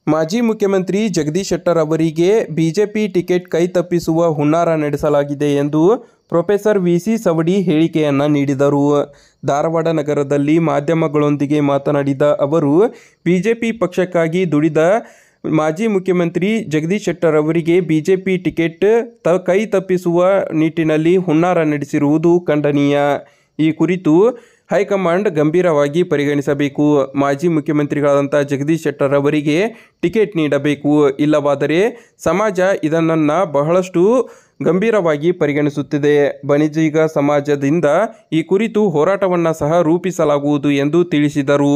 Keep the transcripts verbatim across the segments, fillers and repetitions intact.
ಮಾಜಿ ಮುಖ್ಯಮಂತ್ರಿ ಜಗದೀಶ್ ಶೆಟ್ಟರ್ ಅವರಿಗೆ ಬಿಜೆಪಿ ಟಿಕೆಟ್ ಕೈತಪ್ಪಿಸುವ ಹುನ್ನಾರ ನಡೆಸಲಾಗಿದೆ ಎಂದು ಪ್ರೊಫೆಸರ್ ವಿ ಸಿ ಸವಡಿ ಹೇಳಿಕೆಯನ್ನು ನೀಡಿದರು. ಧಾರವಾಡ ನಗರದಲ್ಲಿ ಮಾಧ್ಯಮಗಳೊಂದಿಗೆ ಮಾತನಾಡಿದ ಅವರು, ಬಿಜೆಪಿ ಪಕ್ಷಕ್ಕಾಗಿ ದುಡಿದ ಮಾಜಿ ಮುಖ್ಯಮಂತ್ರಿ ಜಗದೀಶ್ ಶೆಟ್ಟರ್ ಅವರಿಗೆ ಬಿಜೆಪಿ ಟಿಕೆಟ್ ತ ಕೈ ತಪ್ಪಿಸುವ ನಿಟ್ಟಿನಲ್ಲಿ ಹುನ್ನಾರ ನಡೆಸಿರುವುದು ಖಂಡನೀಯ. ಈ ಕುರಿತು ಹೈಕಮಾಂಡ್ ಗಂಭೀರವಾಗಿ ಪರಿಗಣಿಸಬೇಕು. ಮಾಜಿ ಮುಖ್ಯಮಂತ್ರಿಗಳಾದಂಥ ಜಗದೀಶ್ ಶೆಟ್ಟರ್ ಅವರಿಗೆ ಟಿಕೆಟ್ ನೀಡಬೇಕು. ಇಲ್ಲವಾದರೆ ಸಮಾಜ ಇದನ್ನು ಬಹಳಷ್ಟು ಗಂಭೀರವಾಗಿ ಪರಿಗಣಿಸುತ್ತಿದೆ. ಬಣಿಜಿಗ ಸಮಾಜದಿಂದ ಈ ಕುರಿತು ಹೋರಾಟವನ್ನು ಸಹ ರೂಪಿಸಲಾಗುವುದು ಎಂದು ತಿಳಿಸಿದರು.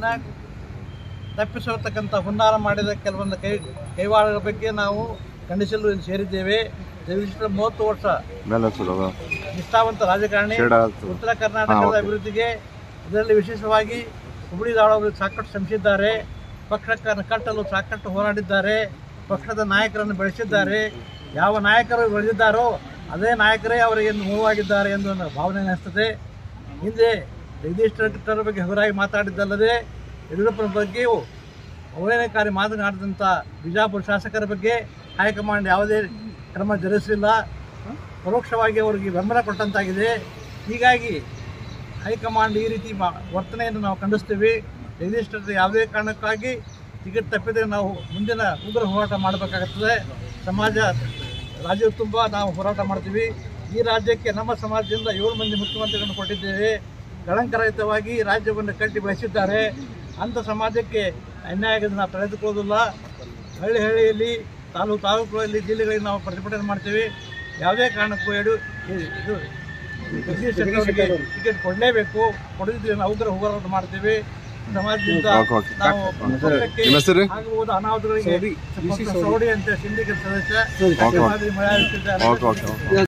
ತಪ್ಪಿಸಿರ್ತಕ್ಕಂಥ ಹುನ್ನಾರ ಮಾಡಿದ ಕೆಲವೊಂದು ಕೈ ಕೈವಾಡಗಳ ಬಗ್ಗೆ ನಾವು ಖಂಡಿಸಲು ಇಲ್ಲಿ ಸೇರಿದ್ದೇವೆ. ಜಗದೀಶ್ ಮೂವತ್ತು ವರ್ಷ ನಿಷ್ಠಾವಂತ ರಾಜಕಾರಣಿ. ಉತ್ತರ ಕರ್ನಾಟಕದ ಅಭಿವೃದ್ಧಿಗೆ ಇದರಲ್ಲಿ ವಿಶೇಷವಾಗಿ ಹುಬ್ಬಳ್ಳಿ ಧಾರವಾಡದಲ್ಲಿ ಸಾಕಷ್ಟು ಶ್ರಮಿಸಿದ್ದಾರೆ. ಪಕ್ಷವನ್ನು ಕಟ್ಟಲು ಸಾಕಷ್ಟು ಹೋರಾಡಿದ್ದಾರೆ. ಪಕ್ಷದ ನಾಯಕರನ್ನು ಬೆಳೆಸಿದ್ದಾರೆ. ಯಾವ ನಾಯಕರು ಬೆಳೆದಿದ್ದಾರೋ ಅದೇ ನಾಯಕರೇ ಅವರಿಗೆ ಮೂವಾಗಿದ್ದಾರೆ ಎಂದು ನನ್ನ ಭಾವನೆ ಅನಿಸ್ತದೆ. ಹಿಂದೆ ಜಗದೀಶ್ ಶೆಟ್ಟರ್ ಬಗ್ಗೆ ಹಗುರಾಗಿ ಮಾತಾಡಿದ್ದಲ್ಲದೆ ಯಡಿಯೂರಪ್ಪನ ಬಗ್ಗೆಯೂ ಅವಹೇಳನಕಾರಿ ಮಾತನಾಡಿದಂಥ ಬಿಜಾಪುರ ಶಾಸಕರ ಬಗ್ಗೆ ಹೈಕಮಾಂಡ್ ಯಾವುದೇ ಕ್ರಮ ಜರುಗಿಸಿಲ್ಲ. ಪರೋಕ್ಷವಾಗಿ ಅವರಿಗೆ ಬೆಂಬಲ ಕೊಟ್ಟಂತಾಗಿದೆ. ಹೀಗಾಗಿ ಹೈಕಮಾಂಡ್ ಈ ರೀತಿ ವರ್ತನೆಯನ್ನು ನಾವು ಖಂಡಿಸ್ತೀವಿ. ಜಗದೀಶ್ ಶೆಟ್ಟರ್ ಯಾವುದೇ ಕಾರಣಕ್ಕಾಗಿ ಟಿಕೆಟ್ ತಪ್ಪಿದರೆ ನಾವು ಮುಂದಿನ ಉಗ್ರ ಹೋರಾಟ ಮಾಡಬೇಕಾಗುತ್ತದೆ. ಸಮಾಜ ರಾಜ್ಯದ ತುಂಬ ನಾವು ಹೋರಾಟ ಮಾಡ್ತೀವಿ. ಈ ರಾಜ್ಯಕ್ಕೆ ನಮ್ಮ ಸಮಾಜದಿಂದ ಏಳು ಮಂದಿ ಮುಖ್ಯಮಂತ್ರಿಗಳನ್ನು ಕೊಟ್ಟಿದ್ದೇವೆ. ಕಳಂಕರಹಿತವಾಗಿ ರಾಜ್ಯವನ್ನು ಕಟ್ಟಿ ಬೆಳೆಸಿದ್ದಾರೆ. ಅಂಥ ಸಮಾಜಕ್ಕೆ ಅನ್ಯಾಯಗಳನ್ನು ನಾವು ತಡೆದುಕೊಳ್ಳೋದಿಲ್ಲ. ಹಳ್ಳಿ ಹಳ್ಳಿಯಲ್ಲಿ ತಾಲೂಕು ತಾಲೂಕುಗಳಲ್ಲಿ ಜಿಲ್ಲೆಗಳಲ್ಲಿ ನಾವು ಪ್ರತಿಭಟನೆ ಮಾಡ್ತೀವಿ. ಯಾವುದೇ ಕಾರಣಕ್ಕೂ ಎರಡು ಇದು ಜಗದೀಶ್ ಶೆಟ್ಟರ್ ಅವರಿಗೆ ಟಿಕೆಟ್ ಕೊಡಲೇಬೇಕು. ಕೊಡದಿದ್ದರೆ ನಾವು ಉಗ್ರ ಹೋರಾಟ ಮಾಡ್ತೀವಿ. ಸಮಾಜದಿಂದ ನಾವು ಆಗಬಹುದು ಅನಾಹುತಗಳಿಗೆ ಸವಡಿ ಅಂತ ಸಿಂಡಿಕೇಟ್ ಸದಸ್ಯ.